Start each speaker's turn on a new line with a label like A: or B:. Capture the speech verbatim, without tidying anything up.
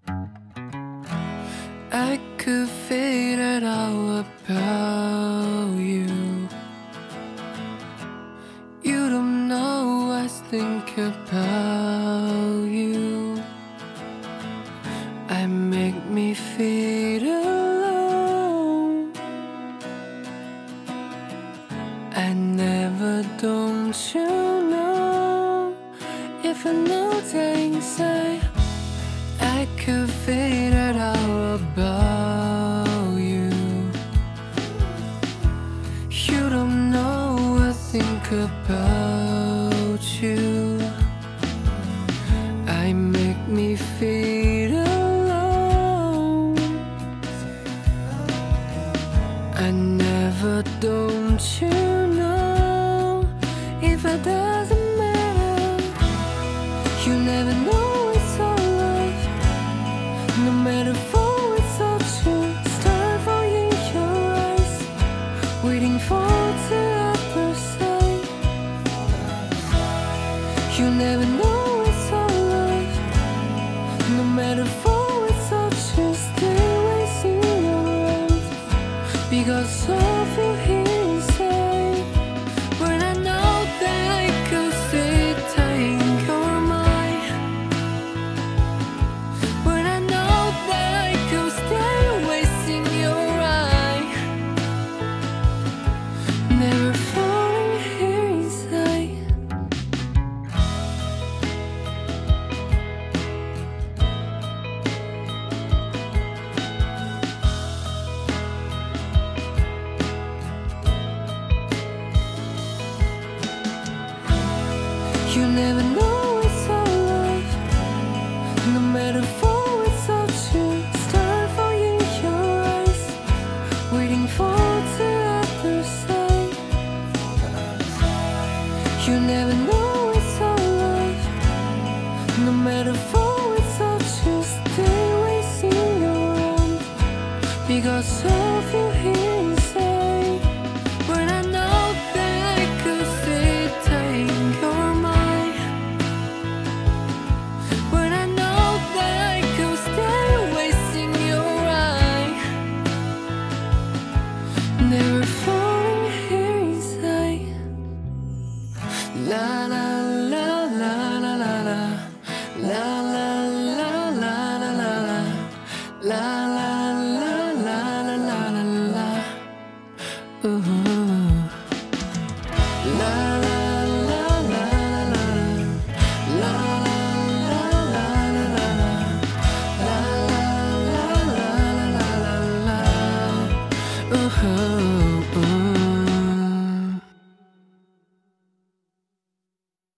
A: I could figure it out about you. You don't know I think about you. I make me feel alone. I never, don't you know? If I know things I I could figure it out about you. You don't know I think about you. I make me feel alone. I never, don't you know? If it doesn't matter, you never know it's all love. No matter for it's all true. Start for you in your eyes, waiting for the other side. You never know it's all love. No matter for it's all true. Stay wasting your arms because of you here inside. When I know that I could stay tight in your mind. When I know that I could stay wasting your eye. Never falling here inside. You never know it's all love. No matter for it's all true. Start for you in your eyes, waiting for the other side. You never know it's all love. No matter for